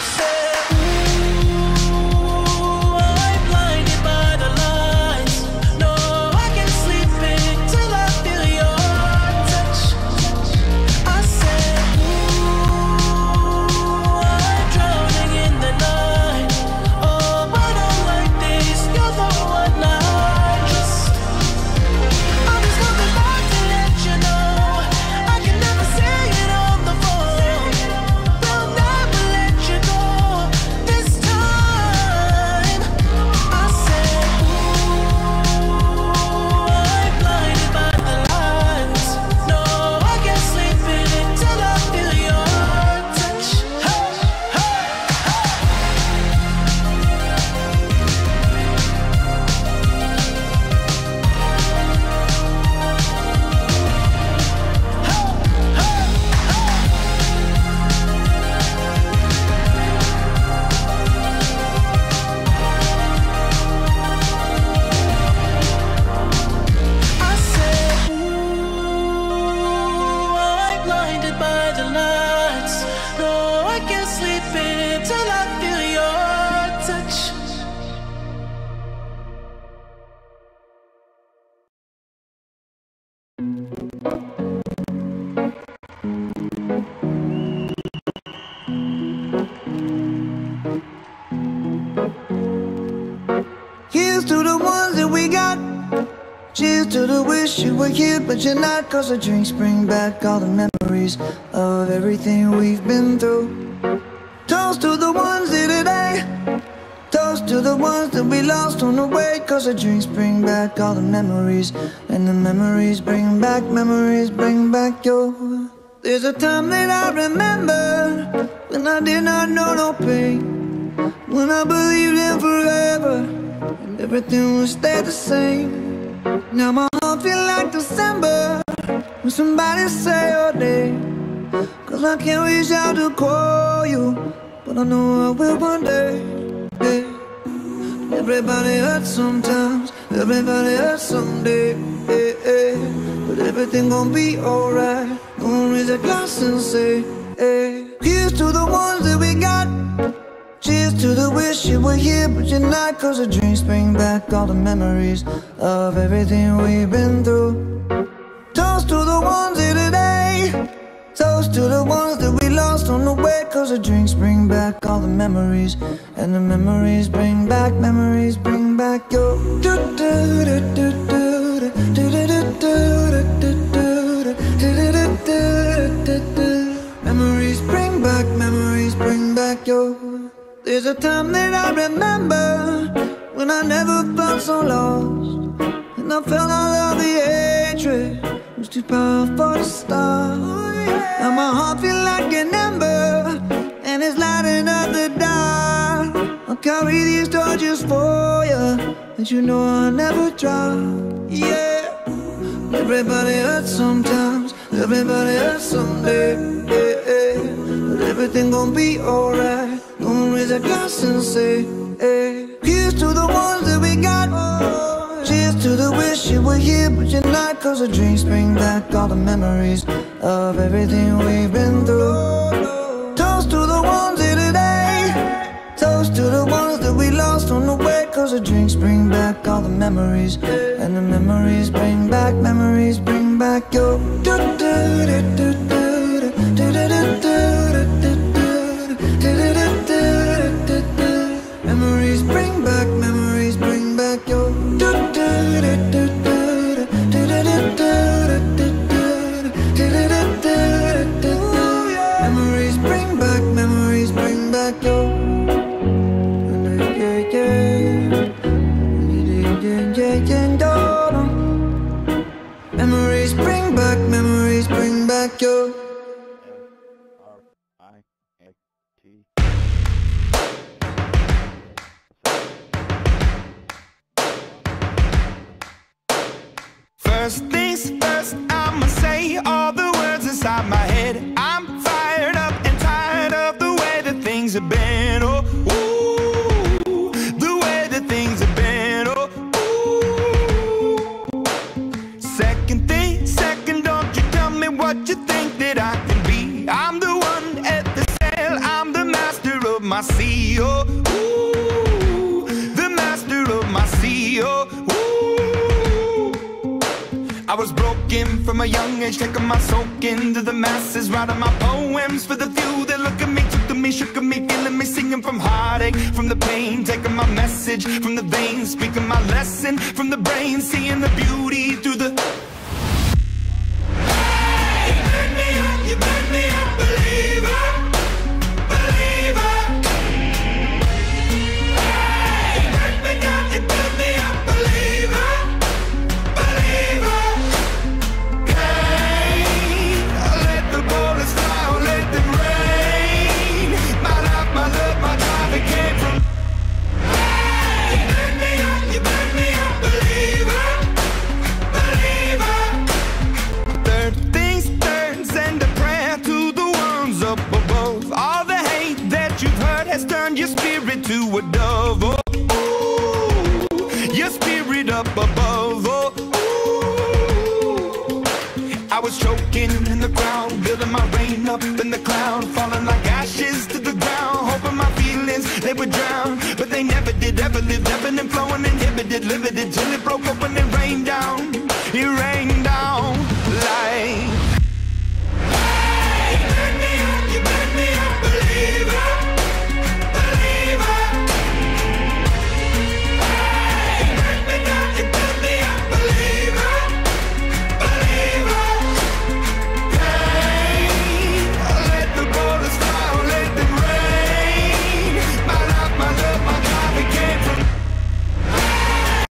Here's to the ones that we got. Cheers to the wish you were here but you're not, 'cause the drinks bring back all the memories of everything we've been through. Toast to the ones here today. Toast to the ones that we lost on the way, 'cause the drinks bring back all the memories, and the memories bring back your. There's a time that I remember when I did not know no pain, when I believed in forever and everything would stay the same. Now my heart feel like December when somebody say your name, 'cause I can't reach out to call you, but I know I will one day. Yeah. Everybody hurts sometimes, everybody hurts someday. Yeah, yeah. But everything gon' be alright. Gonna raise a glass and say, hey. Here's to the ones that we got. Cheers to the wish you were here but you're not, 'cause the drinks bring back all the memories of everything we've been through. Toast to the ones here today. Toast to the ones that we lost on the way, 'cause the drinks bring back all the memories, and the memories bring back your. Memories bring back your. There's a time that I remember when I never felt so lost, and I felt all of the hatred was too powerful to stop. Now my heart feel like an ember, and it's lighting up the dark. I'll carry these torches for you, and you know I'll never drop. Yeah. Everybody hurts sometimes, everybody hurts someday. Yeah, yeah. But everything gon' be alright. Gonna raise a glass and say, hey. Here's to the ones that we got. Cheers to the wish you were here but you're not, 'cause the drinks bring back all the memories of everything we've been through. Toast to the ones here today. Toast to the ones that we lost on the way, 'cause the drinks bring back all the memories, and the memories bring back your. Memories bring back your. Memories bring back your. Memories bring back your. First things first, I'ma say all the words inside my head. I'm fired up and tired of the way that things have been. Oh, ooh, the way that things have been. Oh, ooh. Second, don't you tell me what you think that I can be. I'm the one at the sail, I'm the master of my sea. Oh, ooh, the master of my sea. Oh, ooh. I was broken from a young age, taking my soak into the masses, writing my poems for the few that look at me, took to me, shook at me, feeling me, singing from heartache, from the pain, taking my message from the veins, speaking my lesson from the brain, seeing the beauty through the... Hey, you burn me up, you burn me up, believer, believer. Hey, you burn me down, you burn me up, believer, believer. Hey, let the bullets fly, or let them rain. My life, my love, my drive, it came from... Hey, you burn me up, you burn me up, believer, believer. Third things third, send a prayer to the ones up above. All the hate that you've heard has turned your spirit to a dove. Oh, ooh, your spirit up above. Oh, ooh. I was choking in the crowd, building my rain up in the cloud, falling like ashes to the ground, hoping my feelings, they would drown, but they never did, ever lived, ebbing and flowing, inhibited, limited, till it broke open and